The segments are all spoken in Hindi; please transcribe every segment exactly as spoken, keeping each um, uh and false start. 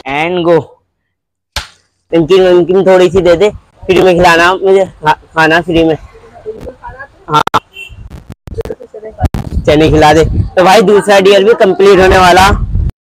And go. नमकीन नमकीन थोड़ी सी दे दे, फ्री में खिलाना मुझे, खा, खाना फ्री में। हाँ चने खिला दे। तो भाई दूसरा डियर भी कंप्लीट होने वाला।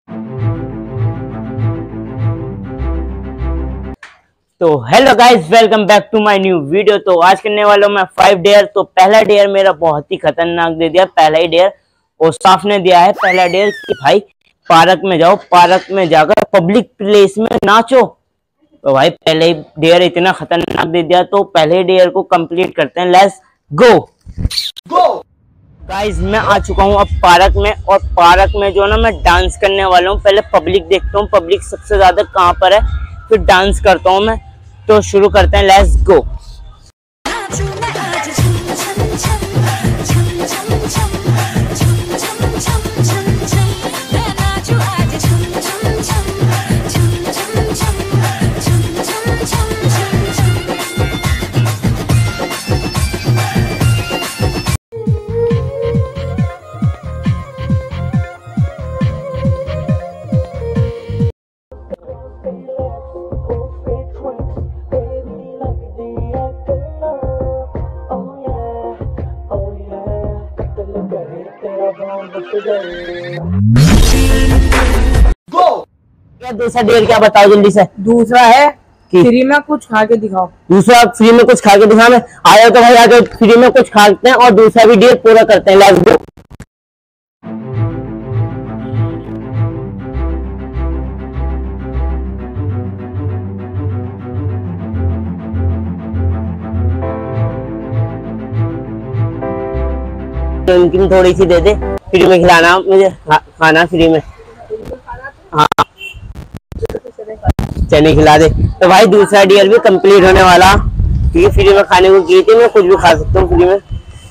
तो hello guys, welcome back to my new video. तो आज करने वाला हूं मैं फाइव डेयर। तो पहला डेयर मेरा बहुत ही खतरनाक दे दिया, पहला ही डेयर। और स्टाफ ने दिया है पहला डेयर कि भाई पार्क में जाओ, पार्क में जाकर पब्लिक प्लेस में नाचो। तो भाई पहले ही डेयर इतना खतरनाक दे दिया, तो पहले डेयर को कंप्लीट करते हैं। लेट्स गो गो गाइस, मैं आ चुका हूँ अब पार्क में। और पार्क में जो ना मैं डांस करने वाला हूँ। पहले पब्लिक देखता हूँ, पब्लिक सबसे ज्यादा कहाँ पर है, फिर डांस करता हूँ मैं। तो शुरू करते हैं, लेट्स गो। क्या दूसरा डेयर क्या बताओ जल्दी से। दूसरा है फ्री में कुछ खा के दिखाओ। दूसरा फ्री में कुछ खा के दिखा में आया तो भाई आज फ्री में कुछ खाते हैं और दूसरा भी डेयर पूरा करते हैं। Let's go. नमकीन थोड़ी सी दे दे, फ्री में खिलाना मुझे, खा, खाना फ्री में। हाँ चने खिला दे। तो भाई दूसरा डियर भी कंप्लीट होने वाला, क्योंकि फ्री में खाने को की थी, मैं कुछ भी खा सकता हूँ फ्री में।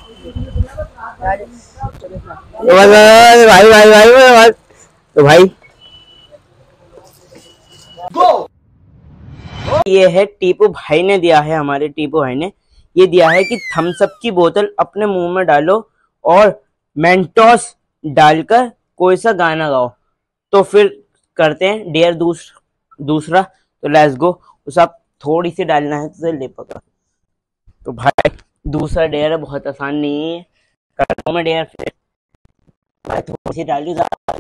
तो भाई भाई भाई भाई, भाई। तो भाई ये है टीपू भाई ने दिया है, हमारे टीपू भाई ने ये दिया है कि थम्स अप की बोतल अपने मुंह में डालो और मेंटोस डालकर कोई सा गाना गाओ। तो फिर करते हैं डेयर दूस, दूसरा। तो लेट्स गो। उसे आप थोड़ी सी डालना है तो ले पकड़ा। तो भाई दूसरा डेयर है, बहुत आसान नहीं है। करता हूं मैं डेयर, फिर भाई थोड़ी सी डाली।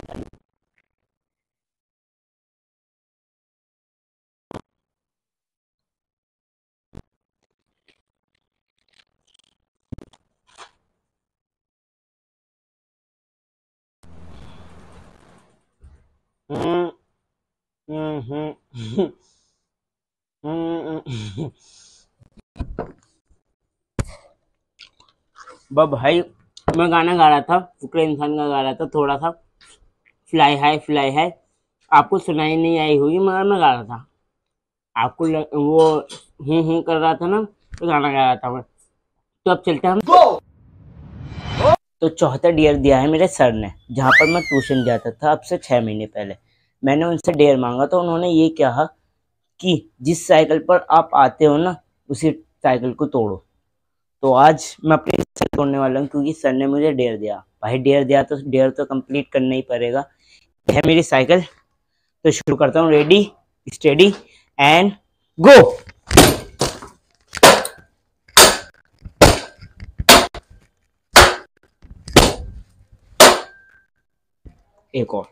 हम्म हम्म हम्म बब भाई मैं गाना गा रहा था, फुकरे इंसान का गा रहा था थोड़ा सा, फ्लाई हाई फ्लाई हाई। आपको सुनाई नहीं आई होगी मगर मैं गा रहा था। आपको ल, वो हूँ हूँ कर रहा था ना, तो गाना गा रहा था मैं। तो अब चलते हैं हम। तो चौथा डियर दिया है मेरे सर ने, जहाँ पर मैं ट्यूशन जाता था अब से छह महीने पहले। मैंने उनसे डेयर मांगा तो उन्होंने ये कहा कि जिस साइकिल पर आप आते हो ना, उसी साइकिल को तोड़ो। तो आज मैं अपनी साइकिल तोड़ने वाला हूँ, क्योंकि सर ने मुझे डेयर दिया। भाई डेयर दिया तो डेयर तो कंप्लीट करना ही पड़ेगा। है मेरी साइकिल। तो शुरू करता हूँ, रेडी स्टेडी एंड गो। एक और,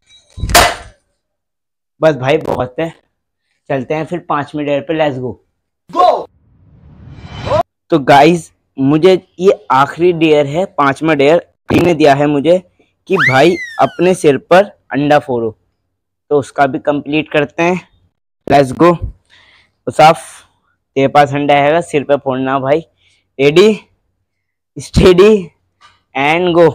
बस भाई बहुत है। चलते हैं फिर पांचवें डेयर पे, लेट्स गो गो। तो गाइस मुझे ये आखिरी डेयर है, पांचवा डेयर ने दिया है मुझे कि भाई अपने सिर पर अंडा फोड़ो। तो उसका भी कंप्लीट करते हैं, लेट्स गो। तो साफ तेरे पास अंडा है, सिर पे फोड़ना भाई। Ready steady and go.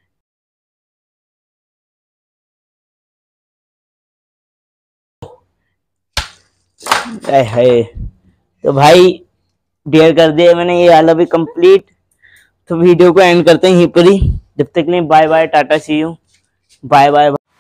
है तो भाई डेयर कर दिया मैंने, ये वाला भी कंप्लीट। तो वीडियो को एंड करते हैं यहीं पर ही। जब तक नहीं bye bye, tata see you, bye bye.